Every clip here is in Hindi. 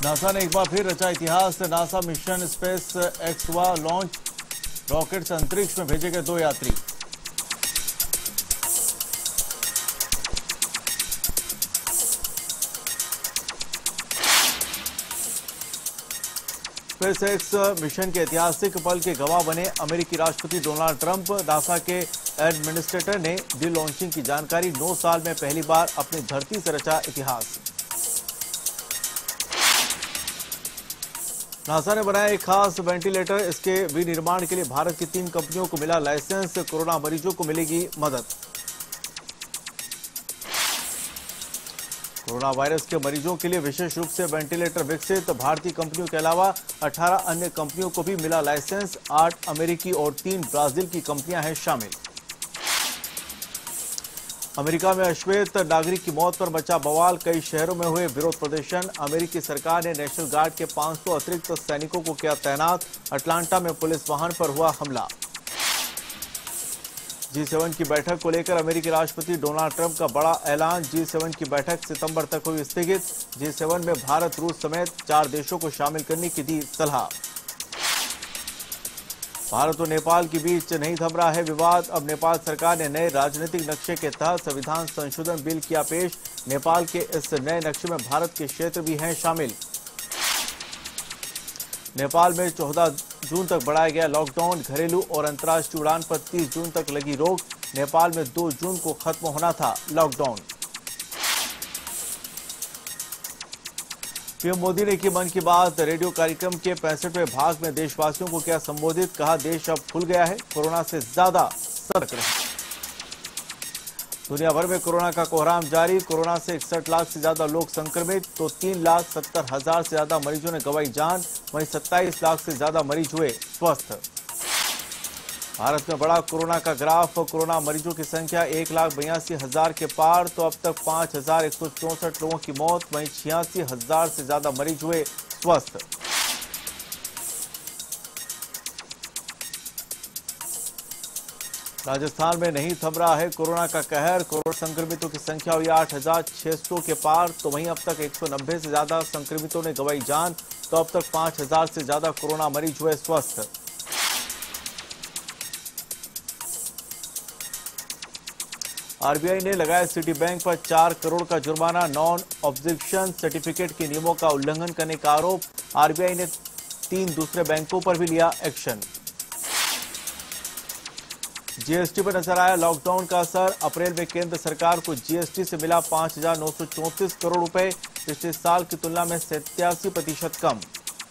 नासा ने एक बार फिर रचा इतिहास। नासा मिशन स्पेस एक्स हुआ लॉन्च। रॉकेट से अंतरिक्ष में भेजे गए 2 यात्री। स्पेस एक्स मिशन के ऐतिहासिक पल के गवाह बने अमेरिकी राष्ट्रपति डोनाल्ड ट्रंप। नासा के एडमिनिस्ट्रेटर ने दी लॉन्चिंग की जानकारी। 9 साल में पहली बार अपनी धरती से रचा इतिहास। नासा ने बनाया एक खास वेंटिलेटर। इसके विनिर्माण के लिए भारत की 3 कंपनियों को मिला लाइसेंस। कोरोना मरीजों को मिलेगी मदद। कोरोना वायरस के मरीजों के लिए विशेष रूप से वेंटिलेटर विकसित। भारतीय कंपनियों के अलावा 18 अन्य कंपनियों को भी मिला लाइसेंस। 8 अमेरिकी और 3 ब्राजील की कंपनियां हैं शामिल। अमेरिका में अश्वेत नागरिक की मौत पर मचा बवाल। कई शहरों में हुए विरोध प्रदर्शन। अमेरिकी सरकार ने नेशनल गार्ड के 500 अतिरिक्त सैनिकों को किया तैनात। अटलांटा में पुलिस वाहन पर हुआ हमला। G7 की बैठक को लेकर अमेरिकी राष्ट्रपति डोनाल्ड ट्रंप का बड़ा ऐलान। G7 की बैठक सितंबर तक हुई स्थगित। G7 में भारत, रूस समेत 4 देशों को शामिल करने की दी सलाह। भारत और नेपाल के बीच नहीं थम रहा है विवाद। अब नेपाल सरकार ने नए राजनीतिक नक्शे के तहत संविधान संशोधन बिल किया पेश। नेपाल के इस नए नक्शे में भारत के क्षेत्र भी हैं शामिल। नेपाल में 14 जून तक बढ़ाया गया लॉकडाउन। घरेलू और अंतर्राष्ट्रीय उड़ान पर 30 जून तक लगी रोक। नेपाल में 2 जून को खत्म होना था लॉकडाउन। पीएम मोदी ने की मन की बात रेडियो कार्यक्रम के 65वें भाग में देशवासियों को किया संबोधित। कहा, देश अब खुल गया है, कोरोना से ज्यादा सतर्क रहें। दुनिया भर में कोरोना का कोहराम जारी। कोरोना से 61 लाख से ज्यादा लोग संक्रमित तो 3,70,000 से ज्यादा मरीजों ने गंवाई जान। वहीं 27 लाख से ज्यादा मरीज हुए स्वस्थ। भारत में बढ़ा कोरोना का ग्राफ। कोरोना मरीजों की संख्या 1,82,000 के पार तो अब तक 5,164 लोगों की मौत। वहीं 86,000 से ज्यादा मरीज हुए स्वस्थ। राजस्थान में नहीं थम रहा है कोरोना का कहर। कोरोना संक्रमितों की संख्या हुई 8,600 के पार तो वहीं अब तक 190 से ज्यादा संक्रमितों ने गंवाई जान तो अब तक 5,000 से ज्यादा कोरोना मरीज हुए स्वस्थ। आरबीआई ने लगाया सिटी बैंक पर 4 करोड़ का जुर्माना। नॉन ऑब्जेक्शन सर्टिफिकेट के नियमों का उल्लंघन करने का आरोप। आरबीआई ने 3 दूसरे बैंकों पर भी लिया एक्शन। जीएसटी पर नजर आया लॉकडाउन का असर। अप्रैल में केंद्र सरकार को जीएसटी से मिला 5,934 करोड़ रुपए। पिछले साल की तुलना में 87% कम।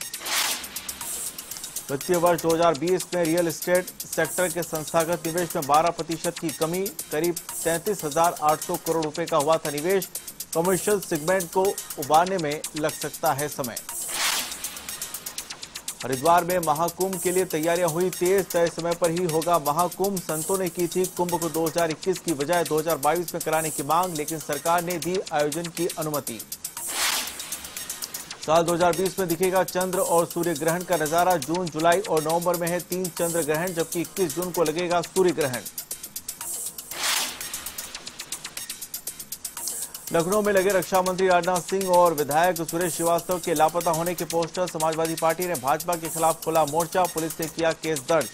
वित्तीय वर्ष 2020 में रियल एस्टेट सेक्टर के संस्थागत निवेश में 12% की कमी। करीब 33,800 करोड़ रुपए का हुआ था निवेश। कमर्शियल सेगमेंट को उबारने में लग सकता है समय। हरिद्वार में महाकुंभ के लिए तैयारियां हुई तेज। तय समय पर ही होगा महाकुंभ। संतों ने की थी कुंभ को 2021 की बजाय 2022 में कराने की मांग, लेकिन सरकार ने दी आयोजन की अनुमति। साल 2020 में दिखेगा चंद्र और सूर्य ग्रहण का नजारा। जून, जुलाई और नवंबर में है 3 चंद्र ग्रहण, जबकि 21 जून को लगेगा सूर्य ग्रहण। लखनऊ में लगे रक्षा मंत्री राजनाथ सिंह और विधायक सुरेश श्रीवास्तव के लापता होने के पोस्टर। समाजवादी पार्टी ने भाजपा के खिलाफ खोला मोर्चा। पुलिस ने किया केस दर्ज।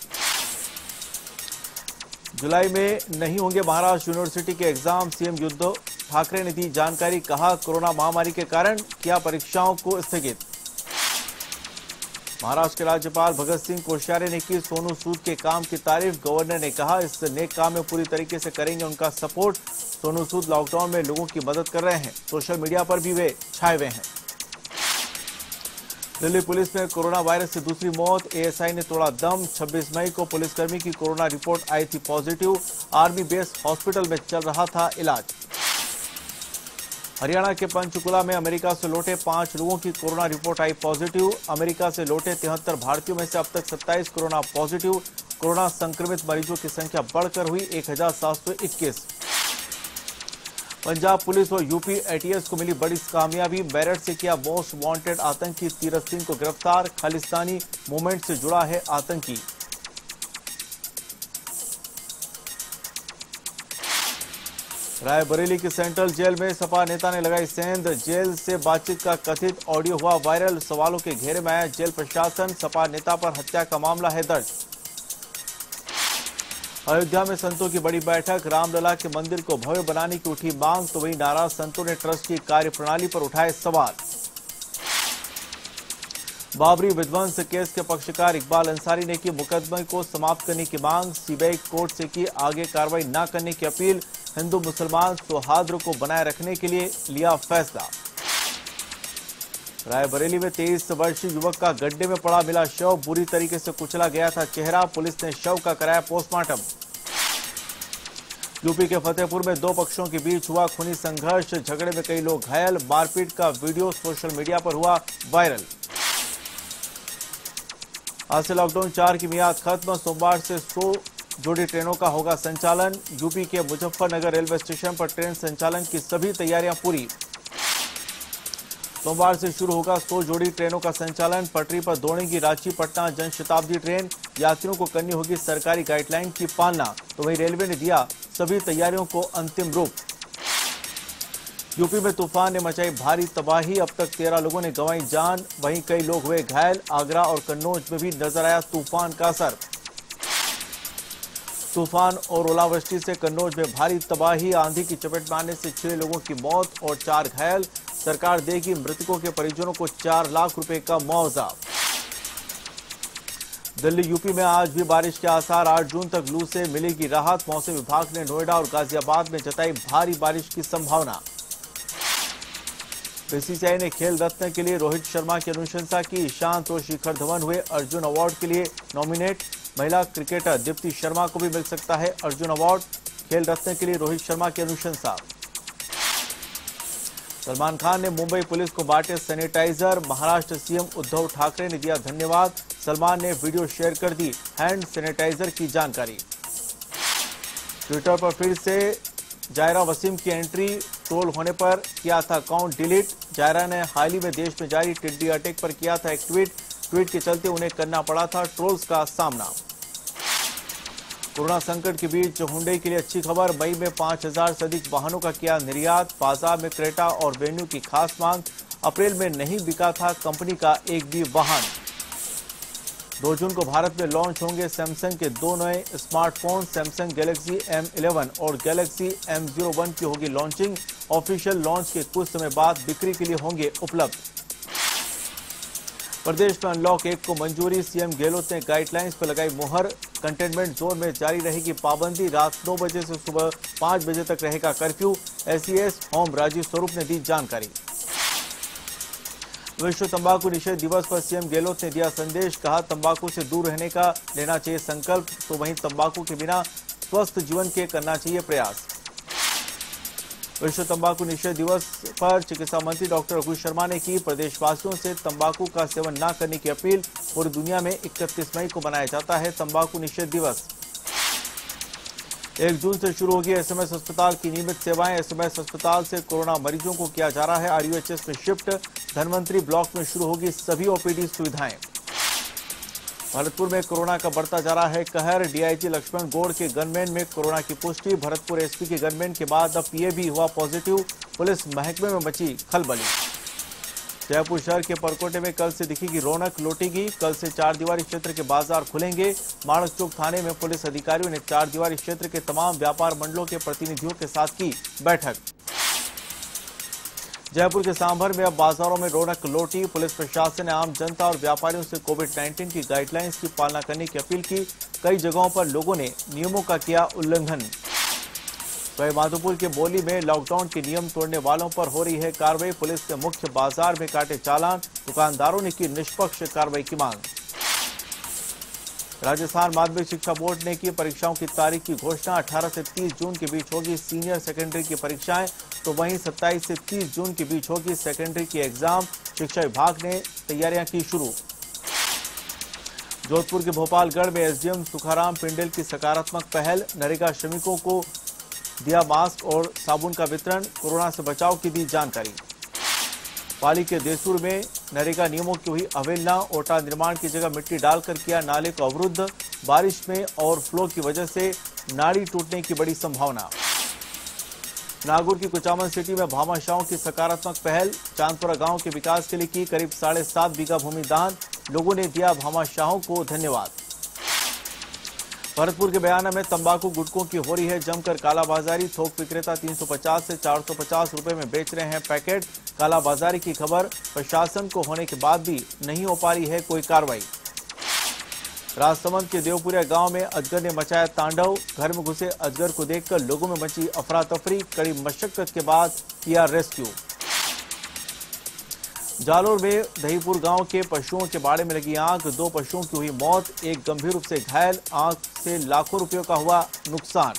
जुलाई में नहीं होंगे महाराष्ट्र यूनिवर्सिटी के एग्जाम। सीएम उद्धव ठाकरे ने दी जानकारी। कहा, कोरोना महामारी के कारण किया परीक्षाओं को स्थगित। महाराष्ट्र के राज्यपाल भगत सिंह कोश्यारी ने की सोनू सूद के काम की तारीफ। गवर्नर ने कहा, इस नेक काम में पूरी तरीके से करेंगे उनका सपोर्ट। सोनू सूद लॉकडाउन में लोगों की मदद कर रहे हैं। सोशल मीडिया पर भी वे छाए हुए हैं। दिल्ली पुलिस में कोरोना वायरस से दूसरी मौत। एएसआई ने तोड़ा दम। 26 मई को पुलिसकर्मी की कोरोना रिपोर्ट आई थी पॉजिटिव। आर्मी बेस हॉस्पिटल में चल रहा था इलाज। हरियाणा के पंचकुला में अमेरिका से लौटे 5 लोगों की कोरोना रिपोर्ट आई पॉजिटिव। अमेरिका से लौटे 73 भारतीयों में से अब तक 27 कोरोना पॉजिटिव। कोरोना संक्रमित मरीजों की संख्या बढ़कर हुई 1,721। पंजाब पुलिस और यूपी एटीएस को मिली बड़ी कामयाबी। मेरठ से किया मोस्ट वांटेड आतंकी तीरथ सिंह को गिरफ्तार। खालिस्तानी मूवमेंट से जुड़ा है आतंकी। रायबरेली की सेंट्रल जेल में सपा नेता ने लगाई सेंध। जेल से बातचीत का कथित ऑडियो हुआ वायरल। सवालों के घेरे में आया जेल प्रशासन। सपा नेता पर हत्या का मामला है दर्ज। अयोध्या में संतों की बड़ी बैठक। रामलला के मंदिर को भव्य बनाने की उठी मांग, तो वहीं नाराज संतों ने ट्रस्ट की कार्यप्रणाली पर उठाए सवाल। बाबरी विध्वंस केस के पक्षकार इकबाल अंसारी ने की मुकदमे को समाप्त करने की मांग। सीबीआई कोर्ट से की आगे कार्रवाई न करने की अपील। हिंदू मुसलमान सौहार्द को बनाए रखने के लिए लिया फैसला। रायबरेली में 23 वर्षीय युवक का गड्ढे में पड़ा मिला शव। बुरी तरीके से कुचला गया था चेहरा। पुलिस ने शव का कराया पोस्टमार्टम। यूपी के फतेहपुर में दो पक्षों के बीच हुआ खूनी संघर्ष। झगड़े में कई लोग घायल। मारपीट का वीडियो सोशल मीडिया पर हुआ वायरल। आज से लॉकडाउन 4 की मियाद खत्म। सोमवार से 100 जोड़ी ट्रेनों का होगा संचालन। यूपी के मुजफ्फरनगर रेलवे स्टेशन पर ट्रेन संचालन की सभी तैयारियां पूरी। सोमवार से शुरू होगा 100 जोड़ी ट्रेनों का संचालन। पटरी पर दौड़ेगी रांची पटना जनशताब्दी ट्रेन। यात्रियों को करनी होगी सरकारी गाइडलाइन की पालना। तो वहीं रेलवे ने दिया सभी तैयारियों को अंतिम रूप। यूपी में तूफान ने मचाई भारी तबाही। अब तक 13 लोगों ने गंवाई जान, वहीं कई लोग हुए घायल। आगरा और कन्नौज में भी नजर आया तूफान का असर। तूफान और ओलावृष्टि से कन्नौज में भारी तबाही। आंधी की चपेट में आने से 6 लोगों की मौत और 4 घायल। सरकार देगी मृतकों के परिजनों को 4 लाख रुपए का मुआवजा। दिल्ली यूपी में आज भी बारिश के आसार। 8 जून तक लू से मिलेगी राहत। मौसम विभाग ने नोएडा और गाजियाबाद में जताई भारी बारिश की संभावना। बीसीसीआई ने खेल रत्न के लिए रोहित शर्मा की अनुशंसा की। ईशांत और शिखर धवन हुए अर्जुन अवार्ड के लिए नॉमिनेट। महिला क्रिकेटर दीप्ति शर्मा को भी मिल सकता है अर्जुन अवार्ड। खेल रत्न के लिए रोहित शर्मा की अनुशंसा। सलमान खान ने मुंबई पुलिस को बांटे सैनिटाइजर। महाराष्ट्र सीएम उद्धव ठाकरे ने दिया धन्यवाद। सलमान ने वीडियो शेयर कर दी हैंड सैनिटाइजर की जानकारी। ट्विटर पर फिर से जायरा वसीम की एंट्री। ट्रोल होने पर किया था अकाउंट डिलीट। जायरा ने हाल ही में देश में जारी टिड्डी अटैक पर किया था एक ट्वीट के चलते उन्हें करना पड़ा था ट्रोल्स का सामना। कोरोना संकट के बीच हुंडई के लिए अच्छी खबर। मई में 5000 से अधिक वाहनों का किया निर्यात। बाजार में क्रेटा और वेन्यू की खास मांग। अप्रैल में नहीं बिका था कंपनी का एक भी वाहन। 2 जून को भारत में लॉन्च होंगे सैमसंग के 2 नए स्मार्टफोन। सैमसंग गैलेक्सी M11 और गैलेक्सी M01 की होगी लॉन्चिंग। ऑफिशियल लॉन्च के कुछ समय बाद बिक्री के लिए होंगे उपलब्ध। प्रदेश में अनलॉक 1 को मंजूरी। सीएम गहलोत ने गाइडलाइंस पर लगाई मुहर। कंटेनमेंट जोन में जारी रहेगी पाबंदी। रात 9 बजे से सुबह 5 बजे तक रहेगा कर्फ्यू। एसईएस होम राजीव स्वरूप ने दी जानकारी। विश्व तंबाकू निषेध दिवस पर सीएम गहलोत ने दिया संदेश। कहा तंबाकू से दूर रहने का लेना चाहिए संकल्प। तो वहीं तंबाकू के बिना स्वस्थ जीवन के करना चाहिए प्रयास। विश्व तंबाकू निषेध दिवस पर चिकित्सा मंत्री डॉक्टर रघु शर्मा ने की प्रदेशवासियों से तंबाकू का सेवन न करने की अपील। पूरी दुनिया में 31 मई को मनाया जाता है तंबाकू निषेध दिवस। 1 जून से शुरू होगी एसएमएस अस्पताल की नियमित सेवाएं। एसएमएस अस्पताल से कोरोना मरीजों को किया जा रहा है आरयूएचएस में शिफ्ट। धनवंतरी ब्लॉक में शुरू होगी सभी ओपीडी सुविधाएं। भरतपुर में कोरोना का बढ़ता जा रहा है कहर। डीआईजी लक्ष्मण गौड़ के गनमैन में कोरोना की पुष्टि। भरतपुर एसपी के गनमैन के बाद अब पीए भी हुआ पॉजिटिव। पुलिस महकमे में मची खलबली। जयपुर शहर के परकोटे में कल से दिखेगी रौनक लौटेगी। कल से 4 दीवारी क्षेत्र के बाजार खुलेंगे। माणक चौक थाने में पुलिस अधिकारियों ने 4 दीवारी क्षेत्र के तमाम व्यापार मंडलों के प्रतिनिधियों के साथ की बैठक। जयपुर के सांभर में अब बाजारों में रौनक लौटी। पुलिस प्रशासन ने आम जनता और व्यापारियों से कोविड-19 की गाइडलाइंस की पालना करने की अपील की। कई जगहों पर लोगों ने नियमों का किया उल्लंघन। वहीं माधोपुर के बोली में लॉकडाउन के नियम तोड़ने वालों पर हो रही है कार्रवाई। पुलिस ने मुख्य बाजार में काटे चालान। दुकानदारों ने की निष्पक्ष कार्रवाई की मांग। राजस्थान माध्यमिक शिक्षा बोर्ड ने की परीक्षाओं की तारीख की घोषणा। 18 से 30 जून के बीच होगी सीनियर सेकेंडरी की परीक्षाएं। तो वहीं 27 से 30 जून के बीच होगी सेकेंडरी की एग्जाम। शिक्षा विभाग ने तैयारियां की शुरू। जोधपुर के भोपालगढ़ में एसडीएम सुखाराम पिंडेल की सकारात्मक पहल। नरेगा श्रमिकों को दिया मास्क और साबुन का वितरण। कोरोना से बचाव की दी जानकारी। पाली के देसूर में नरेगा नियमों की हुई अवहेलना। ओटा निर्माण की जगह मिट्टी डालकर किया नाले को अवरुद्ध। बारिश में ओवरफ्लो की वजह से नाली टूटने की बड़ी संभावना। नागौर की कुचामन सिटी में भामाशाहों की सकारात्मक पहल, चांदपुरा गांव के विकास के लिए की करीब 7.5 बीघा भूमि दान, लोगों ने दिया भामाशाहों को धन्यवाद। भरतपुर के बयाना में तंबाकू गुटकों की हो रही है जमकर कालाबाजारी, थोक विक्रेता 350 से 450 रुपए में बेच रहे हैं पैकेट। कालाबाजारी की खबर प्रशासन को होने के बाद भी नहीं हो पा रही है कोई कार्रवाई। राजसमंद के देवपुरिया गांव में अजगर ने मचाया तांडव, घर में घुसे अजगर को देखकर लोगों में मची अफरा तफरी, कड़ी मशक्कत के बाद किया रेस्क्यू। जालोर में दहीपुर गांव के पशुओं के बाड़े में लगी आग, 2 पशुओं की हुई मौत, एक गंभीर रूप से घायल, आग से लाखों रुपयों का हुआ नुकसान।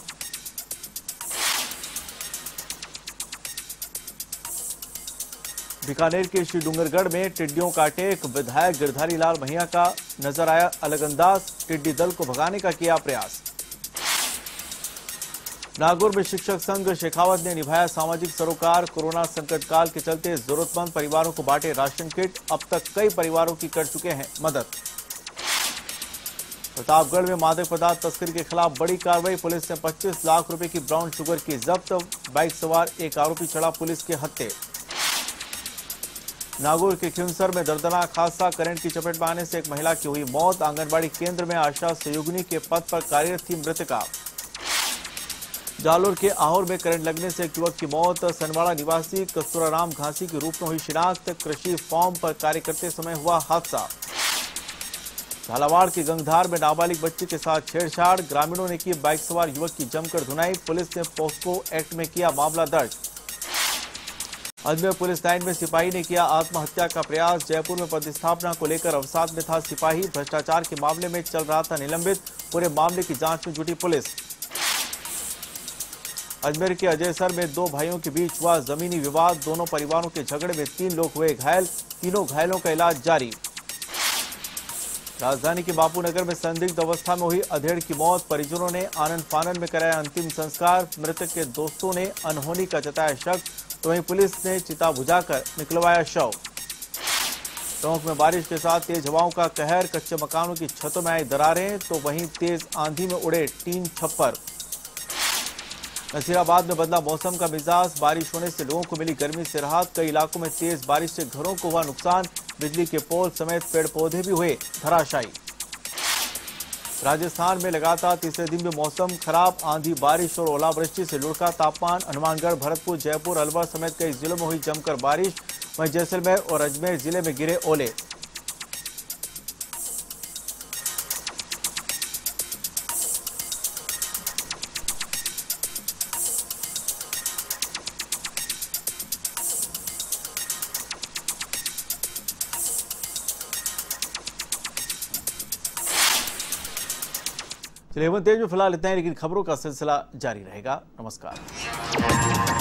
बीकानेर के श्री डूंगरगढ़ में टिड्डियों का अटैक, विधायक गिरधारी लाल महिया का नजर आया अलग अंदाज, टिड्डी दल को भगाने का किया प्रयास। नागौर में शिक्षक संघ शेखावत ने निभाया सामाजिक सरोकार, कोरोना संकट काल के चलते जरूरतमंद परिवारों को बांटे राशन किट, अब तक कई परिवारों की कर चुके हैं मदद। प्रतापगढ़ में मादक पदार्थ तस्करी के खिलाफ बड़ी कार्रवाई, पुलिस ने 25 लाख रुपए की ब्राउन शुगर की जब्त, बाइक सवार एक आरोपी चढ़ा पुलिस के हत्थे। नागौर के खिंसर में दर्दनाक हादसा, करंट की चपेट में आने से एक महिला की हुई मौत, आंगनबाड़ी केंद्र में आशा सहयोगिनी के पद पर कार्यरत थी मृतका। जालोर के आहोर में करंट लगने से एक युवक की मौत, सनवाड़ा निवासी कस्तूराराम घासी के रूप में हुई शिनाख्त, कृषि फॉर्म पर कार्य करते समय हुआ हादसा। झालावाड़ के गंगधार में नाबालिग बच्ची के साथ छेड़छाड़, ग्रामीणों ने की बाइक सवार युवक की जमकर धुनाई, पुलिस ने पोस्को एक्ट में किया मामला दर्ज। अजमेर पुलिस लाइन में सिपाही ने किया आत्महत्या का प्रयास, जयपुर में पदस्थापना को लेकर अवसाद में था सिपाही, भ्रष्टाचार के मामले में चल रहा था निलंबित, पूरे मामले की जांच में जुटी पुलिस। अजमेर के अजयसर में 2 भाइयों के बीच हुआ जमीनी विवाद, दोनों परिवारों के झगड़े में 3 लोग हुए घायल, तीनों घायलों का इलाज जारी। राजधानी के बापूनगर में संदिग्ध अवस्था में हुई अधेड़ की मौत, परिजनों ने आनन फानन में कराया अंतिम संस्कार, मृतक के दोस्तों ने अनहोनी का जताया शक, तो वहीं पुलिस ने चिता बुझाकर निकलवाया शव। टोंक में बारिश के साथ तेज हवाओं का कहर, कच्चे मकानों की छतों में आई दरारें, तो वहीं तेज आंधी में उड़े टीन छप्पर। नसीराबाद में बदला मौसम का मिजाज, बारिश होने से लोगों को मिली गर्मी से राहत, कई इलाकों में तेज बारिश से घरों को हुआ नुकसान, बिजली के पोल समेत पेड़ पौधे भी हुए धराशायी। राजस्थान में लगातार तीसरे दिन भी मौसम खराब, आंधी बारिश और ओलावृष्टि से लुढ़का तापमान, हनुमानगढ़, भरतपुर, जयपुर, अलवर समेत कई जिलों में हुई जमकर बारिश, वहीं जैसलमेर और अजमेर जिले में गिरे ओले। चलिए तेज में फिलहाल इतना ही, लेकिन खबरों का सिलसिला जारी रहेगा। नमस्कार।